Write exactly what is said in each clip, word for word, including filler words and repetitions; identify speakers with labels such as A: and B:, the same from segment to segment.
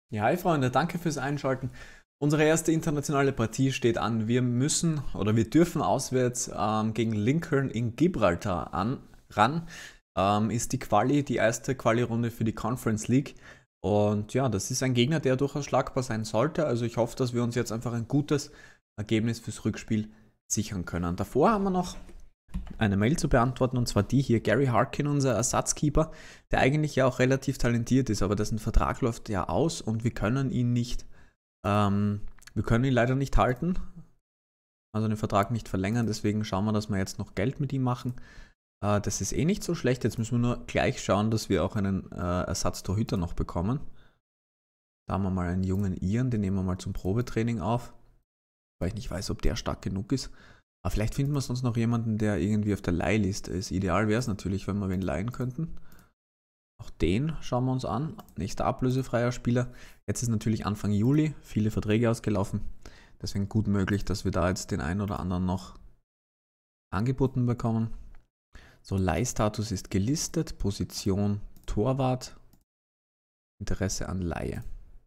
A: Ja, hi Freunde, danke fürs Einschalten. Unsere erste internationale Partie steht an. Wir müssen oder wir dürfen auswärts ähm, gegen Lincoln in Gibraltar an, ran. Ähm, ist die Quali, die erste Quali-Runde für die Conference League. Und ja, das ist ein Gegner, der durchaus schlagbar sein sollte. Also ich hoffe, dass wir uns jetzt einfach ein gutes Ergebnis fürs Rückspiel sichern können. Davor haben wir noch eine Mail zu beantworten, und zwar die hier. Gary Harkin, unser Ersatzkeeper, der eigentlich ja auch relativ talentiert ist, aber dessen Vertrag läuft ja aus und wir können ihn nicht, ähm, wir können ihn leider nicht halten, also den Vertrag nicht verlängern, deswegen schauen wir, dass wir jetzt noch Geld mit ihm machen. Äh, das ist eh nicht so schlecht, jetzt müssen wir nur gleich schauen, dass wir auch einen äh, Ersatztorhüter noch bekommen. Da haben wir mal einen jungen Ian, den nehmen wir mal zum Probetraining auf, weil ich nicht weiß, ob der stark genug ist. Aber vielleicht finden wir sonst noch jemanden, der irgendwie auf der Leihliste ist. Ideal wäre es natürlich, wenn wir wen leihen könnten. Auch den schauen wir uns an. Nächster ablösefreier Spieler. Jetzt ist natürlich Anfang Juli, viele Verträge ausgelaufen. Deswegen gut möglich, dass wir da jetzt den einen oder anderen noch angeboten bekommen. So, Leihstatus ist gelistet. Position Torwart. Interesse an Leihe.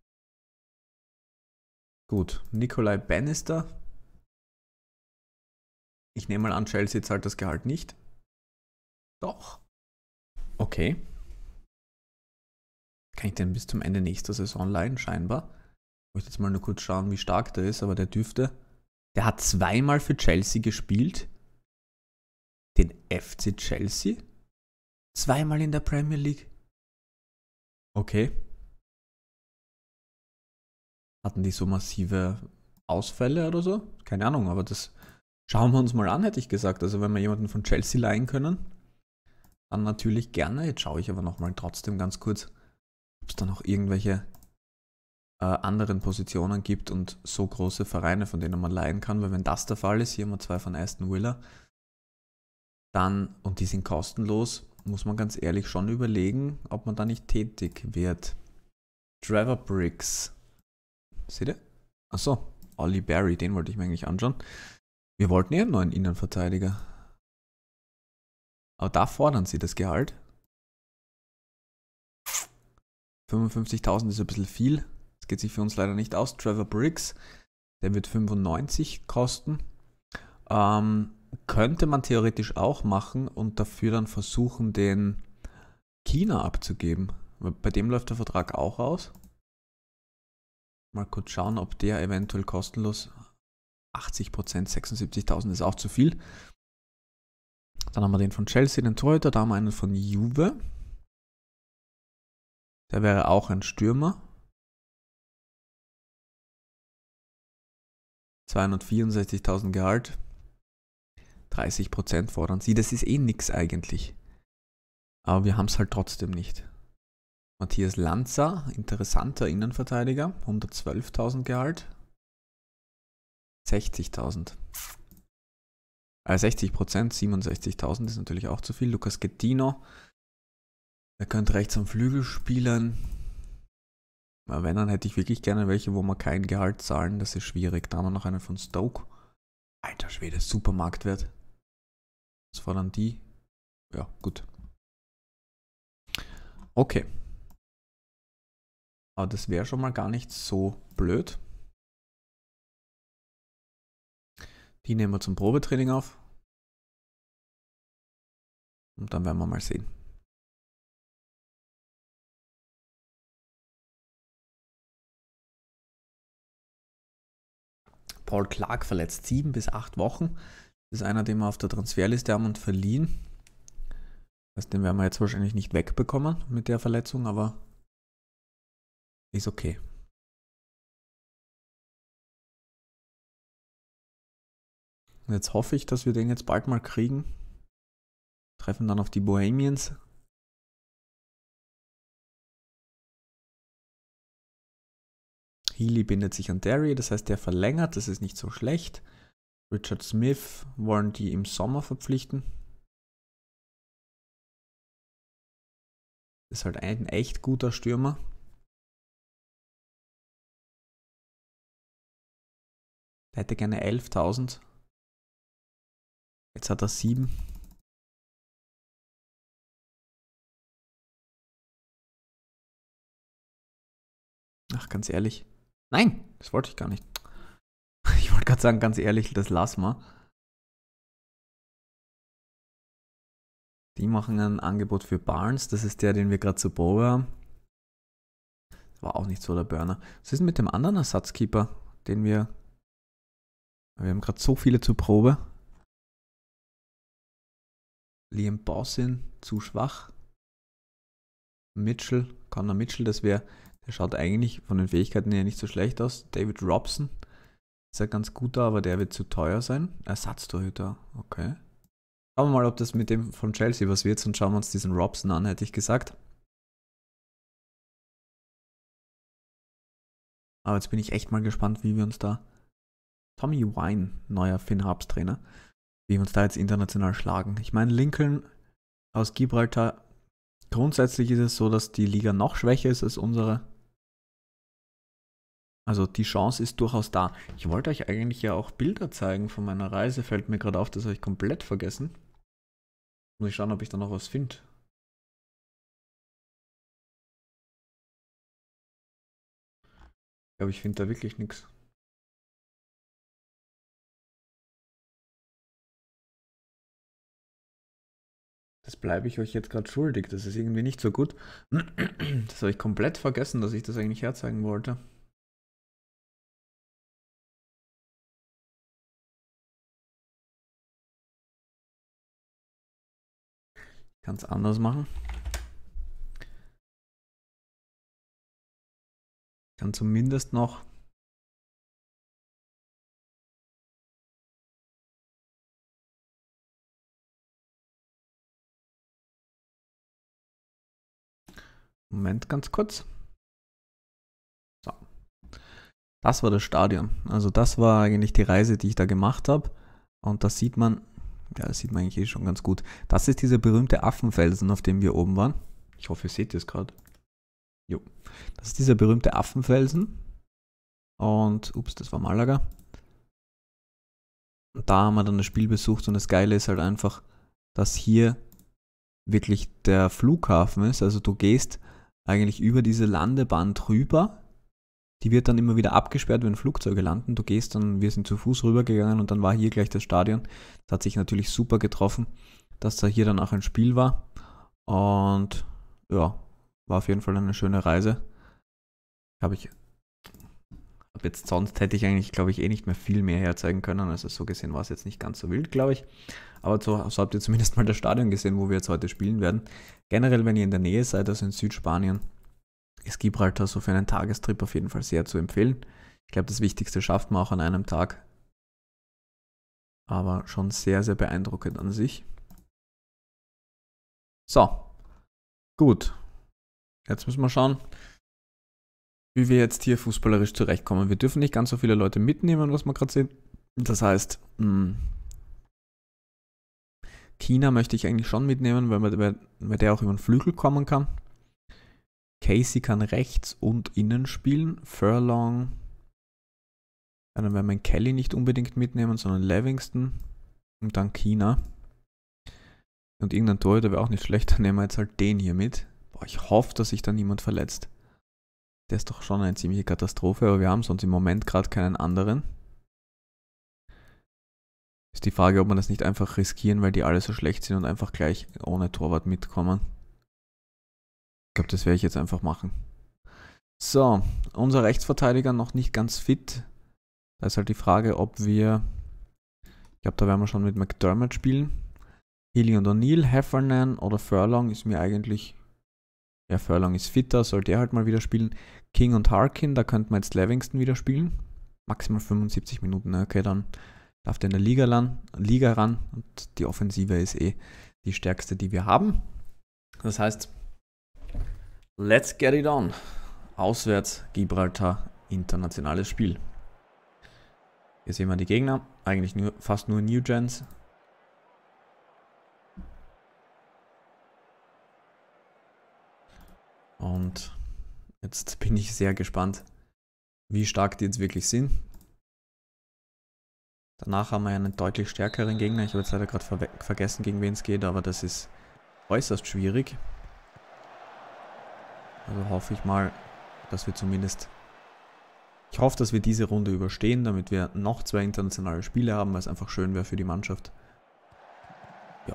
A: Gut, Nikolai Bannister. Ich nehme mal an, Chelsea zahlt das Gehalt nicht. Doch. Okay. Kann ich den bis zum Ende nächster Saison leihen, scheinbar. Ich möchte jetzt mal nur kurz schauen, wie stark der ist, aber der dürfte. Der hat zweimal für Chelsea gespielt. Den F C Chelsea? Zweimal in der Premier League. Okay. Hatten die so massive Ausfälle oder so? Keine Ahnung, aber das schauen wir uns mal an, hätte ich gesagt. Also wenn wir jemanden von Chelsea leihen können, dann natürlich gerne. Jetzt schaue ich aber nochmal trotzdem ganz kurz, ob es da noch irgendwelche äh, anderen Positionen gibt und so große Vereine, von denen man leihen kann. Weil wenn das der Fall ist, hier haben wir zwei von Aston Villa, dann, und die sind kostenlos, muss man ganz ehrlich schon überlegen, ob man da nicht tätig wird. Trevor Briggs. Seht ihr? Achso, Ollie Barry, den wollte ich mir eigentlich anschauen. Wir wollten eher einen neuen Innenverteidiger. Aber da fordern sie das Gehalt. fünfundfünfzigtausend ist ein bisschen viel. Das geht sich für uns leider nicht aus. Trevor Briggs, der wird fünfundneunzig kosten. Ähm, könnte man theoretisch auch machen und dafür dann versuchen, den China abzugeben. Bei dem läuft der Vertrag auch aus. Mal kurz schauen, ob der eventuell kostenlos. achtzig Prozent, sechsundsiebzigtausend ist auch zu viel. Dann haben wir den von Chelsea, den Torhüter. Da haben wir einen von Juve. Der wäre auch ein Stürmer. zweihundertvierundsechzigtausend Gehalt. dreißig Prozent fordern sie. Das ist eh nix eigentlich. Aber wir haben es halt trotzdem nicht. Matthias Lanza, interessanter Innenverteidiger. hundertzwölftausend Gehalt. sechzigtausend. Äh, sechzig Prozent, siebenundsechzigtausend ist natürlich auch zu viel. Lucas Gettino. Er könnte rechts am Flügel spielen. Aber wenn, dann hätte ich wirklich gerne welche, wo wir kein Gehalt zahlen. Das ist schwierig. Da haben wir noch einen von Stoke. Alter Schwede, Supermarktwert. Was fordern die? Ja, gut. Okay. Aber das wäre schon mal gar nicht so blöd. Die nehmen wir zum Probetraining auf. Und dann werden wir mal sehen. Paul Clark verletzt sieben bis acht Wochen. Das ist einer, den wir auf der Transferliste haben und verliehen. Das heißt, den werden wir jetzt wahrscheinlich nicht wegbekommen mit der Verletzung, aber ist okay. Und jetzt hoffe ich, dass wir den jetzt bald mal kriegen. Treffen dann auf die Bohemians. Healy bindet sich an Derry, das heißt, der verlängert, das ist nicht so schlecht. Richard Smith wollen die im Sommer verpflichten. Ist halt ein echt guter Stürmer. Der hätte gerne elftausend. Jetzt hat er sieben. Ach, ganz ehrlich. Nein, das wollte ich gar nicht. Ich wollte gerade sagen, ganz ehrlich, das lassen wir. Die machen ein Angebot für Barnes. Das ist der, den wir gerade zur Probe haben. Das war auch nicht so der Burner. Was ist denn mit dem anderen Ersatzkeeper, den wir... Wir haben gerade so viele zur Probe. Liam Bossin, zu schwach. Mitchell, Connor Mitchell, das wäre... Der schaut eigentlich von den Fähigkeiten her nicht so schlecht aus. David Robson ist ja ganz gut da, aber der wird zu teuer sein. Ersatztorhüter, okay. Schauen wir mal, ob das mit dem von Chelsea was wird. Sonst schauen wir uns diesen Robson an, hätte ich gesagt. Aber jetzt bin ich echt mal gespannt, wie wir uns da... Tommy Wine, neuer Finn Harps Trainer. Wie wir uns da jetzt international schlagen. Ich meine, Lincoln aus Gibraltar... Grundsätzlich ist es so, dass die Liga noch schwächer ist als unsere. Also die Chance ist durchaus da. Ich wollte euch eigentlich ja auch Bilder zeigen von meiner Reise. Fällt mir gerade auf, das habe ich komplett vergessen. Muss ich schauen, ob ich da noch was finde. Ich glaube, ich finde da wirklich nichts. Das bleibe ich euch jetzt gerade schuldig. Das ist irgendwie nicht so gut. Das habe ich komplett vergessen, dass ich das eigentlich herzeigen wollte. Ich kann es anders machen. Ich kann zumindest noch... Moment, ganz kurz. So. Das war das Stadion. Also das war eigentlich die Reise, die ich da gemacht habe. Und das sieht man, ja, das sieht man eigentlich eh schon ganz gut. Das ist dieser berühmte Affenfelsen, auf dem wir oben waren. Ich hoffe, ihr seht es gerade. Jo. Das ist dieser berühmte Affenfelsen. Und, ups, das war Malaga. Und da haben wir dann das Spiel besucht und das Geile ist halt einfach, dass hier wirklich der Flughafen ist. Also du gehst eigentlich über diese Landebahn drüber. Die wird dann immer wieder abgesperrt, wenn Flugzeuge landen. Du gehst dann, wir sind zu Fuß rübergegangen und dann war hier gleich das Stadion. Das hat sich natürlich super getroffen, dass da hier dann auch ein Spiel war. Und ja, war auf jeden Fall eine schöne Reise. Habe ich, hab jetzt sonst hätte ich eigentlich, glaube ich, eh nicht mehr viel mehr herzeigen können. Also so gesehen war es jetzt nicht ganz so wild, glaube ich. Aber so, so habt ihr zumindest mal das Stadion gesehen, wo wir jetzt heute spielen werden. Generell, wenn ihr in der Nähe seid, also in Südspanien, ist Gibraltar so für einen Tagestrip auf jeden Fall sehr zu empfehlen. Ich glaube, das Wichtigste schafft man auch an einem Tag. Aber schon sehr, sehr beeindruckend an sich. So, gut. Jetzt müssen wir schauen, wie wir jetzt hier fußballerisch zurechtkommen. Wir dürfen nicht ganz so viele Leute mitnehmen, was wir gerade sehen. Das heißt, mh, China möchte ich eigentlich schon mitnehmen, weil, man, weil der auch über den Flügel kommen kann. Casey kann rechts und innen spielen. Furlong. Ja, dann werden wir Kelly nicht unbedingt mitnehmen, sondern Livingston. Und dann China. Und irgendein Torhüter wäre auch nicht schlecht. Dann nehmen wir jetzt halt den hier mit. Boah, ich hoffe, dass sich da niemand verletzt. Der ist doch schon eine ziemliche Katastrophe, aber wir haben sonst im Moment gerade keinen anderen. Ist die Frage, ob wir das nicht einfach riskieren, weil die alle so schlecht sind und einfach gleich ohne Torwart mitkommen. Ich glaube, das werde ich jetzt einfach machen. So, unser Rechtsverteidiger noch nicht ganz fit. Da ist halt die Frage, ob wir... Ich glaube, da werden wir schon mit McDermott spielen. Healy und O'Neill, Heffernan oder Furlong ist mir eigentlich... Ja, Furlong ist fitter, soll der halt mal wieder spielen. King und Harkin, da könnten wir jetzt Livingston wieder spielen. Maximal fünfundsiebzig Minuten, okay, dann darf der in der Liga ran, Liga ran. Und die Offensive ist eh die stärkste, die wir haben. Das heißt... Let's get it on. Auswärts Gibraltar, internationales Spiel. Hier sehen wir die Gegner. Eigentlich nur, fast nur New Gens. Und jetzt bin ich sehr gespannt, wie stark die jetzt wirklich sind. Danach haben wir einen deutlich stärkeren Gegner. Ich habe jetzt leider gerade ver vergessen, gegen wen es geht, aber das ist äußerst schwierig. Also hoffe ich mal, dass wir zumindest Ich hoffe, dass wir diese Runde überstehen, damit wir noch zwei internationale Spiele haben, weil es einfach schön wäre für die Mannschaft. Ja.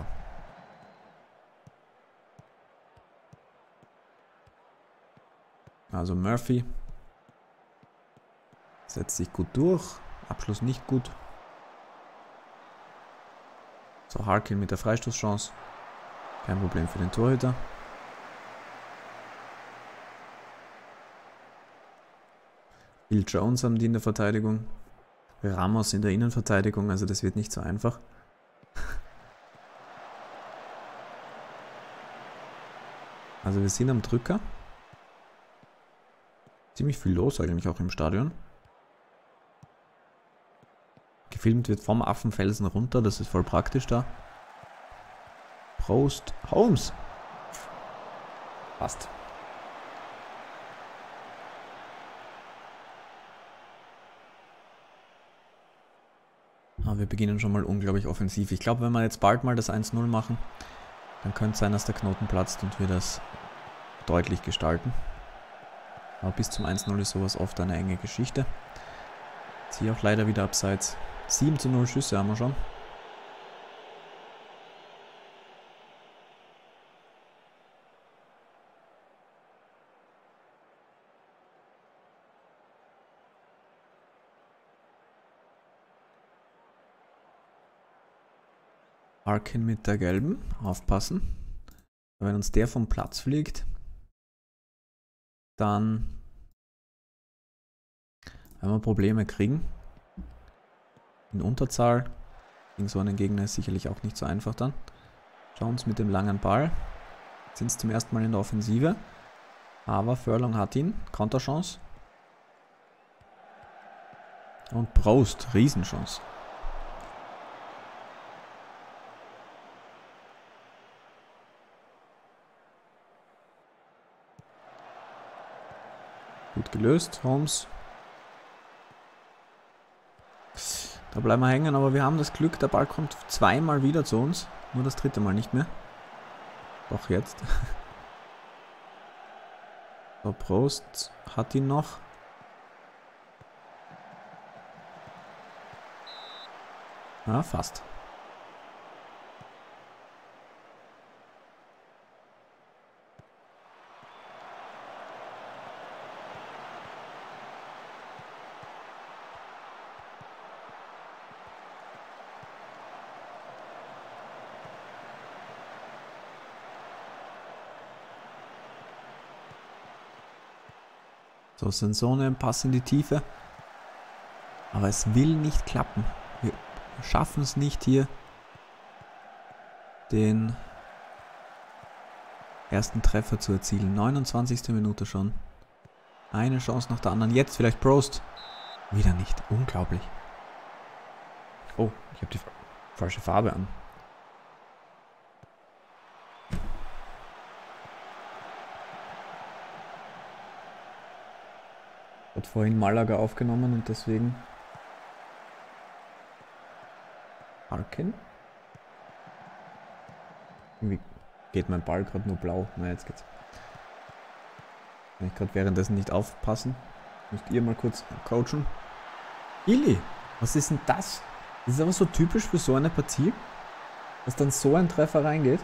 A: Also Murphy setzt sich gut durch. Abschluss nicht gut. So, Harkin mit der Freistoßchance. Kein Problem für den Torhüter. Phil Jones haben die in der Verteidigung. Ramos in der Innenverteidigung, also das wird nicht so einfach. Also wir sind am Drücker. Ziemlich viel los eigentlich auch im Stadion. Gefilmt wird vom Affenfelsen runter, das ist voll praktisch da. Prost, Holmes. Passt. Aber wir beginnen schon mal unglaublich offensiv. Ich glaube, wenn wir jetzt bald mal das eins null machen, dann könnte es sein, dass der Knoten platzt und wir das deutlich gestalten. Aber bis zum eins null ist sowas oft eine enge Geschichte. Jetzt hier auch leider wieder abseits. sieben zu null Schüsse haben wir schon. Harkin mit der gelben. Aufpassen. Wenn uns der vom Platz fliegt, dann werden wir Probleme kriegen. In Unterzahl. Gegen so einen Gegner ist sicherlich auch nicht so einfach dann. Jones mit dem langen Ball. Sind es zum ersten Mal in der Offensive. Aber Furlong hat ihn. Konterchance. Und Prost. Riesenchance. Gut gelöst, Holmes. Da bleiben wir hängen, aber wir haben das Glück, der Ball kommt zweimal wieder zu uns. Nur das dritte Mal nicht mehr. Doch jetzt. So, Prost hat ihn noch. Ja, fast. So, Sansone, Pass in die Tiefe. Aber es will nicht klappen. Wir schaffen es nicht hier, den ersten Treffer zu erzielen. neunundzwanzigste Minute schon. Eine Chance nach der anderen. Jetzt vielleicht Prost. Wieder nicht. Unglaublich. Oh, ich habe die falsche Farbe an. Hat vorhin Malaga aufgenommen und deswegen Harkin. Irgendwie geht mein Ball gerade nur blau. Na, jetzt geht's. Kann ich gerade währenddessen nicht aufpassen. Müsst ihr mal kurz coachen. Illy, was ist denn das? Das ist aber so typisch für so eine Partie, dass dann so ein Treffer reingeht.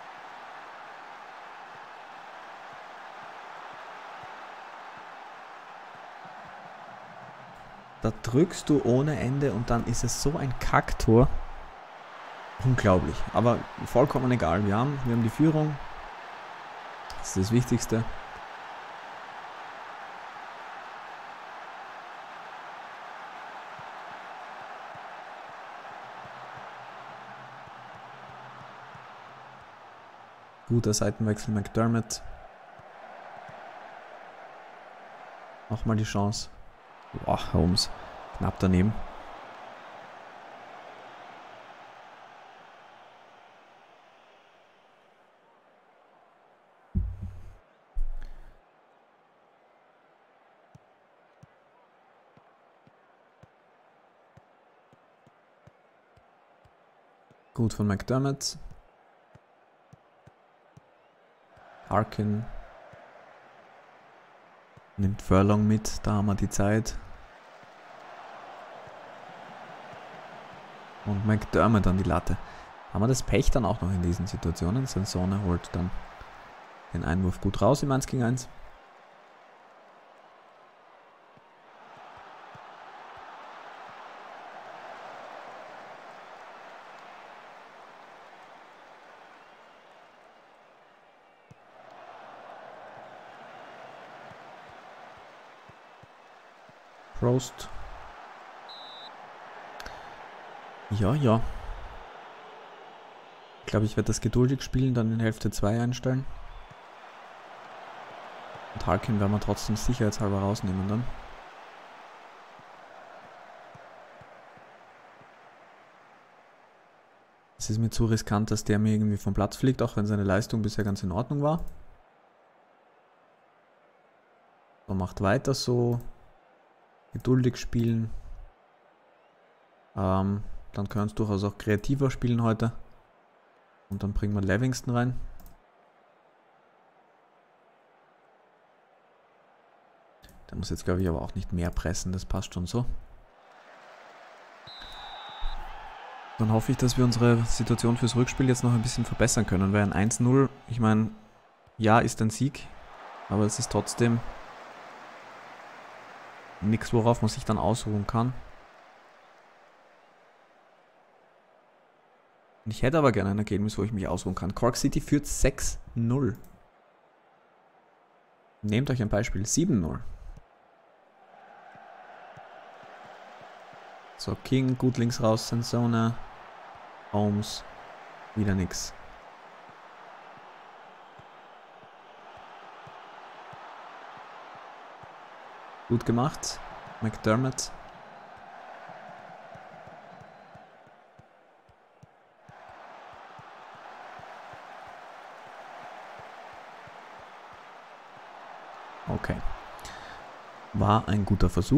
A: Da drückst du ohne Ende und dann ist es so ein Kacktor. Unglaublich. Aber vollkommen egal. Wir haben, wir haben die Führung. Das ist das Wichtigste. Guter Seitenwechsel McDermott. Nochmal die Chance. Boah, Holmes. Knapp daneben. Gut von McDermott. Harkin nimmt Furlong mit, da haben wir die Zeit. Und McDermott an die Latte. Haben wir das Pech dann auch noch in diesen Situationen? Sansone holt dann den Einwurf gut raus im eins gegen eins. Prost. Ja, ja. Ich glaube, ich werde das geduldig spielen, dann in Hälfte zwei einstellen. Und Harkin werden wir trotzdem sicherheitshalber rausnehmen dann. Es ist mir zu riskant, dass der mir irgendwie vom Platz fliegt, auch wenn seine Leistung bisher ganz in Ordnung war. So, macht weiter so. Geduldig spielen. Ähm, dann können wir uns durchaus auch kreativer spielen heute. Und dann bringen wir Livingston rein. Der muss jetzt, glaube ich, aber auch nicht mehr pressen. Das passt schon so. Dann hoffe ich, dass wir unsere Situation fürs Rückspiel jetzt noch ein bisschen verbessern können. Weil ein eins null, ich meine, ja, ist ein Sieg. Aber es ist trotzdem nichts, worauf man sich dann ausruhen kann. Ich hätte aber gerne ein Ergebnis, wo ich mich ausruhen kann. Cork City führt sechs null. Nehmt euch ein Beispiel. sieben null. So, King, gut links raus, Sansone, Holmes, wieder nix. Gut gemacht, McDermott. Okay. War ein guter Versuch.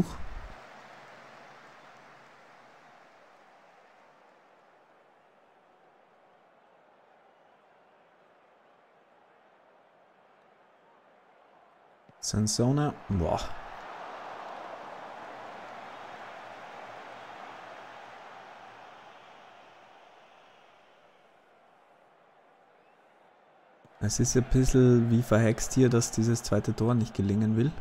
A: Sansone, boah. Es ist ein bisschen wie verhext hier, dass dieses zweite Tor nicht gelingen will.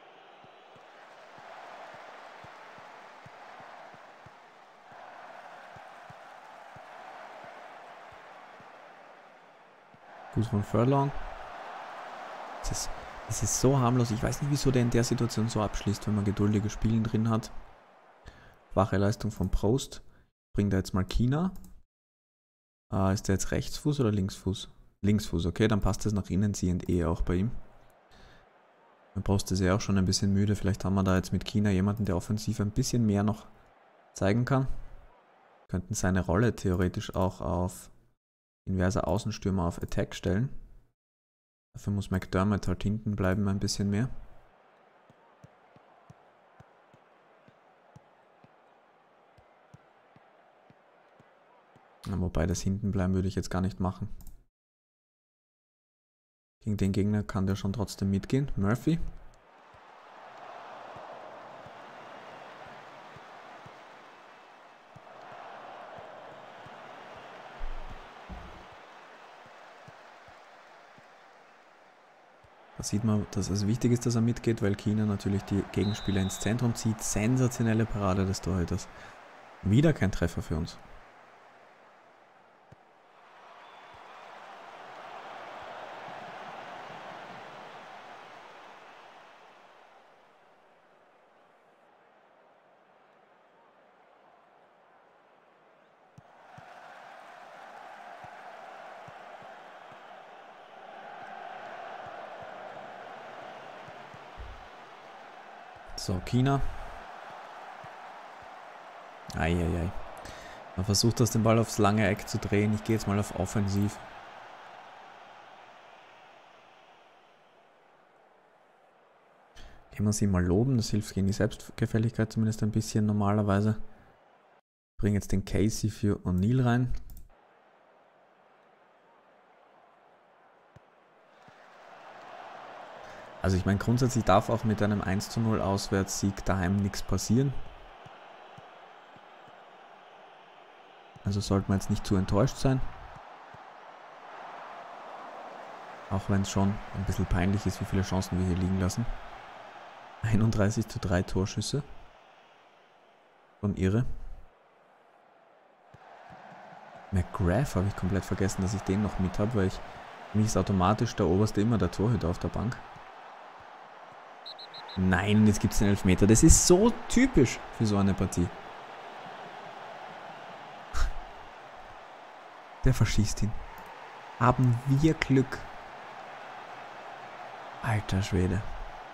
A: Gut von Furlong. Es ist, es ist so harmlos. Ich weiß nicht, wieso der in der Situation so abschließt, wenn man geduldige Spielen drin hat. Schwache Leistung von Prost. Bringt er jetzt mal China. Äh, ist der jetzt Rechtsfuß oder Linksfuß? Linksfuß, okay, dann passt das nach innen C und E auch bei ihm. Man Prost ist ja auch schon ein bisschen müde. Vielleicht haben wir da jetzt mit China jemanden, der offensiv ein bisschen mehr noch zeigen kann. Könnten seine Rolle theoretisch auch auf inverser Außenstürmer auf Attack stellen. Dafür muss McDermott halt hinten bleiben ein bisschen mehr. Na, wobei das Hintenbleiben würde ich jetzt gar nicht machen. Gegen den Gegner kann der schon trotzdem mitgehen. Murphy. Da sieht man, dass es wichtig ist, dass er mitgeht, weil China natürlich die Gegenspieler ins Zentrum zieht. Sensationelle Parade des Torhüters. Wieder kein Treffer für uns. So, China. Eieiei. Man versucht das den Ball aufs lange Eck zu drehen. Ich gehe jetzt mal auf Offensiv. Können wir sie mal loben. Das hilft gegen die Selbstgefälligkeit zumindest ein bisschen normalerweise. Ich bringe jetzt den Casey für O'Neill rein. Also ich meine, grundsätzlich darf auch mit einem eins zu null Auswärtssieg daheim nichts passieren. Also sollten wir jetzt nicht zu enttäuscht sein. Auch wenn es schon ein bisschen peinlich ist, wie viele Chancen wir hier liegen lassen. einunddreißig zu drei Torschüsse. Schon irre. McGrath habe ich komplett vergessen, dass ich den noch mit habe, weil ich, für mich ist automatisch der oberste immer der Torhüter auf der Bank. Nein, jetzt gibt es den Elfmeter. Das ist so typisch für so eine Partie. Der verschießt ihn. Haben wir Glück. Alter Schwede.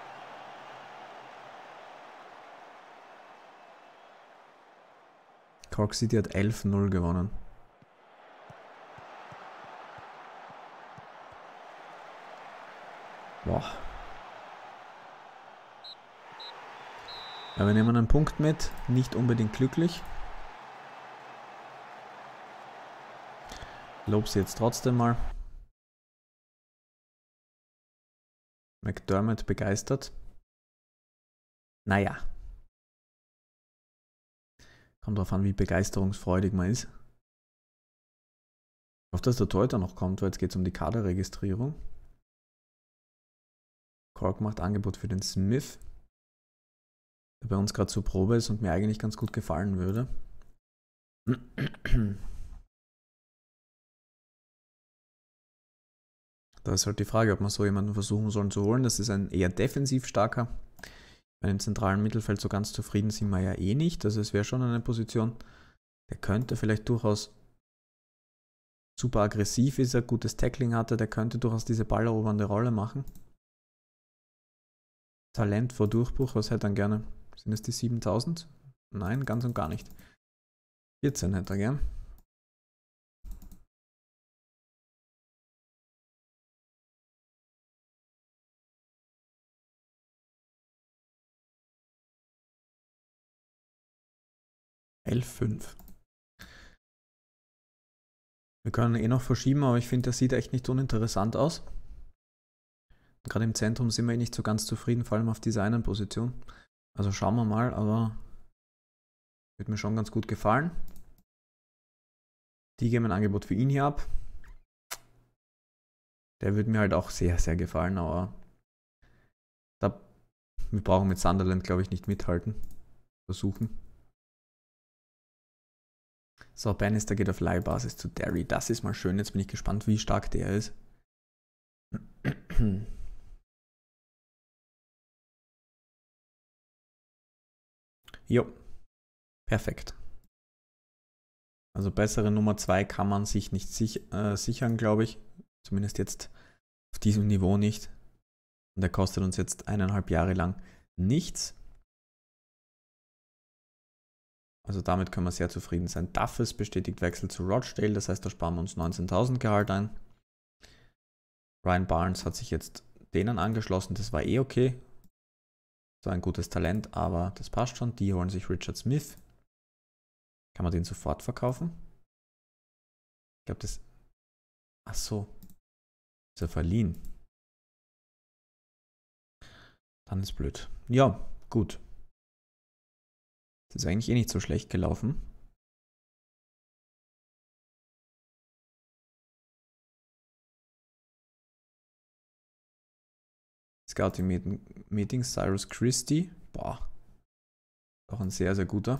A: Cork City hat elf null gewonnen. Boah. Ja, wir nehmen einen Punkt mit. Nicht unbedingt glücklich. Lob sie jetzt trotzdem mal. McDermott begeistert. Naja. Kommt drauf an, wie begeisterungsfreudig man ist. Ich hoffe, dass der Torhüter noch kommt, weil jetzt geht es um die Kaderregistrierung. Cork macht Angebot für den Smith, der bei uns gerade zur Probe ist und mir eigentlich ganz gut gefallen würde. Da ist halt die Frage, ob man so jemanden versuchen sollen zu holen. Das ist ein eher defensiv starker. Bei dem zentralen Mittelfeld so ganz zufrieden sind wir ja eh nicht. Also es wäre schon eine Position, der könnte vielleicht durchaus super aggressiv ist, er gutes Tackling hatte, der könnte durchaus diese ballerobernde Rolle machen. Talent vor Durchbruch, was hätte er gerne? Sind es die siebentausend? Nein, ganz und gar nicht. vierzehn hätte er gern. elf Komma fünf. Wir können eh noch verschieben, aber ich finde, der sieht echt nicht uninteressant aus. Gerade im Zentrum sind wir eh nicht so ganz zufrieden, vor allem auf dieser einen Position. Also schauen wir mal, aber wird mir schon ganz gut gefallen. Die geben ein Angebot für ihn hier ab. Der würde mir halt auch sehr, sehr gefallen, aber da, wir brauchen mit Sunderland, glaube ich, nicht mithalten. Versuchen. So, Bannister geht auf Leihbasis zu Derry. Das ist mal schön. Jetzt bin ich gespannt, wie stark der ist. Jo. Perfekt. Also bessere Nummer zwei kann man sich nicht sich, äh, sichern, glaube ich. Zumindest jetzt auf diesem Niveau nicht. Und der kostet uns jetzt eineinhalb Jahre lang nichts. Also damit können wir sehr zufrieden sein. Duffus bestätigt Wechsel zu Rochdale, das heißt, da sparen wir uns neunzehntausend Gehalt ein. Ryan Barnes hat sich jetzt denen angeschlossen, das war eh okay. Das war ein gutes Talent, aber das passt schon. Die holen sich Richard Smith. Kann man den sofort verkaufen? Ich glaube, das... Ach so. Ist er verliehen? Dann ist blöd. Ja, gut. Das ist eigentlich eh nicht so schlecht gelaufen. Scouting Meeting, Cyrus Christie. Boah. Auch ein sehr, sehr guter.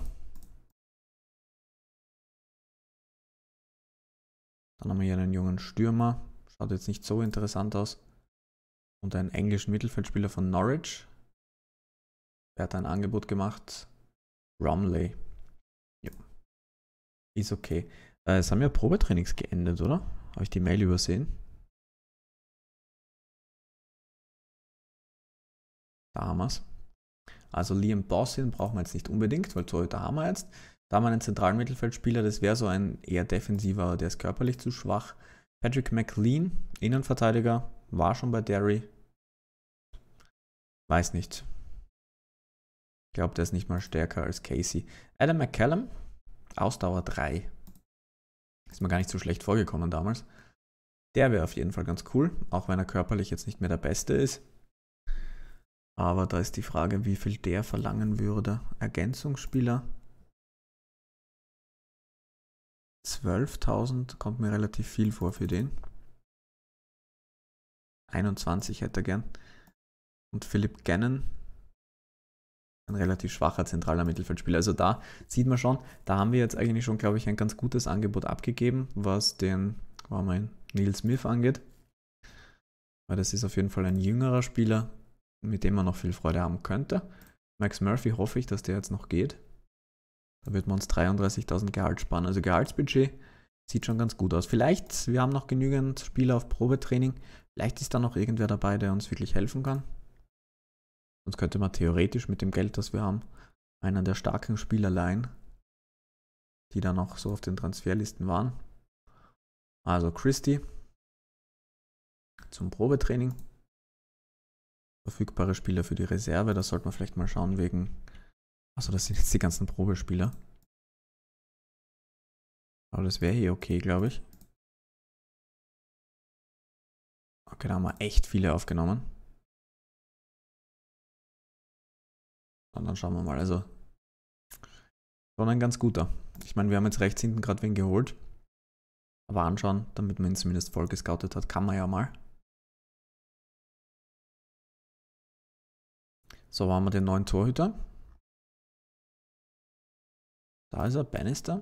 A: Dann haben wir hier einen jungen Stürmer. Schaut jetzt nicht so interessant aus. Und einen englischen Mittelfeldspieler von Norwich. Der hat ein Angebot gemacht. Romley. Ja. Ist okay. Äh, es haben ja Probetrainings geendet, oder? Habe ich die Mail übersehen? Da haben wir es. Also Liam Dawson brauchen wir jetzt nicht unbedingt, weil Torhüter haben wir jetzt. Da haben wir einen zentralen Mittelfeldspieler, das wäre so ein eher defensiver, der ist körperlich zu schwach. Patrick McLean, Innenverteidiger, war schon bei Derry. Weiß nicht. Ich glaube, der ist nicht mal stärker als Casey. Adam McCallum, Ausdauer drei. Ist mir gar nicht so schlecht vorgekommen damals. Der wäre auf jeden Fall ganz cool, auch wenn er körperlich jetzt nicht mehr der Beste ist. Aber da ist die Frage, wie viel der verlangen würde. Ergänzungsspieler. zwölftausend kommt mir relativ viel vor für den. einundzwanzig hätte er gern. Und Philip Gannon, ein relativ schwacher zentraler Mittelfeldspieler. Also da sieht man schon, da haben wir jetzt eigentlich schon, glaube ich, ein ganz gutes Angebot abgegeben, was den, war mein Neil Smith angeht. Weil das ist auf jeden Fall ein jüngerer Spieler, mit dem man noch viel Freude haben könnte. Max Murphy hoffe ich, dass der jetzt noch geht. Da wird man uns dreiunddreißigtausend Gehalt sparen. Also Gehaltsbudget sieht schon ganz gut aus. Vielleicht, wir haben noch genügend Spieler auf Probetraining. Vielleicht ist da noch irgendwer dabei, der uns wirklich helfen kann. Sonst könnte man theoretisch mit dem Geld, das wir haben, einen der starken Spieler leihen, die dann auch so auf den Transferlisten waren. Also Christie zum Probetraining. Verfügbare Spieler für die Reserve, da sollte man vielleicht mal schauen wegen... Achso, das sind jetzt die ganzen Probespieler. Aber das wäre hier okay, glaube ich. Okay, da haben wir echt viele aufgenommen. Und dann schauen wir mal. Also, schon ein ganz guter. Ich meine, wir haben jetzt rechts hinten gerade wen geholt. Aber anschauen, damit man ihn zumindest voll gescoutet hat, kann man ja mal. So, haben wir den neuen Torhüter. Da ist er, Bannister.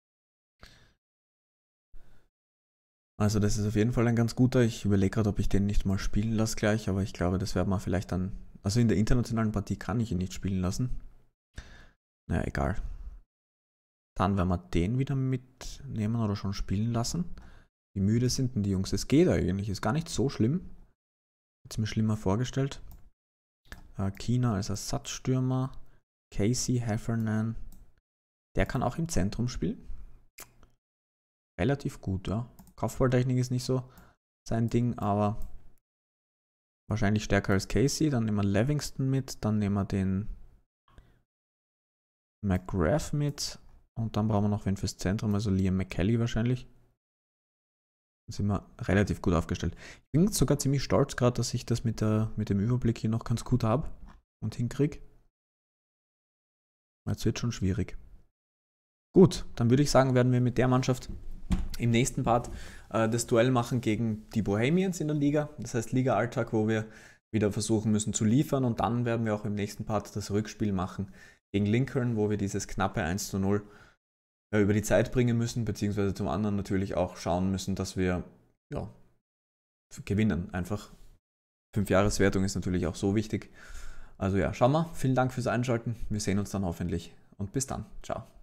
A: Also das ist auf jeden Fall ein ganz guter. Ich überlege gerade, ob ich den nicht mal spielen lasse gleich, aber ich glaube, das werden wir vielleicht dann... Also in der internationalen Partie kann ich ihn nicht spielen lassen. Naja, egal. Dann werden wir den wieder mitnehmen oder schon spielen lassen. Wie müde sind denn die Jungs? Es geht eigentlich, ist gar nicht so schlimm. Hätte mir schlimmer vorgestellt. Äh, Kina als Ersatzstürmer. Casey Heffernan. Der kann auch im Zentrum spielen. Relativ gut, ja. Kopfballtechnik ist nicht so sein Ding, aber wahrscheinlich stärker als Casey. Dann nehmen wir Livingston mit, dann nehmen wir den McGrath mit und dann brauchen wir noch wen fürs Zentrum, also Liam McKelly wahrscheinlich. Dann sind wir relativ gut aufgestellt. Ich bin sogar ziemlich stolz gerade, dass ich das mit, der, mit dem Überblick hier noch ganz gut habe und hinkriege. Jetzt wird schon schwierig. Gut, dann würde ich sagen, werden wir mit der Mannschaft im nächsten Part äh, das Duell machen gegen die Bohemians in der Liga. Das heißt Liga-Alltag, wo wir wieder versuchen müssen zu liefern. Und dann werden wir auch im nächsten Part das Rückspiel machen gegen Lincoln, wo wir dieses knappe eins zu null äh, über die Zeit bringen müssen, beziehungsweise zum anderen natürlich auch schauen müssen, dass wir ja, gewinnen. Einfach Fünf-Jahres-Wertung ist natürlich auch so wichtig. Also ja, schauen wir. Vielen Dank fürs Einschalten. Wir sehen uns dann hoffentlich. Und bis dann. Ciao.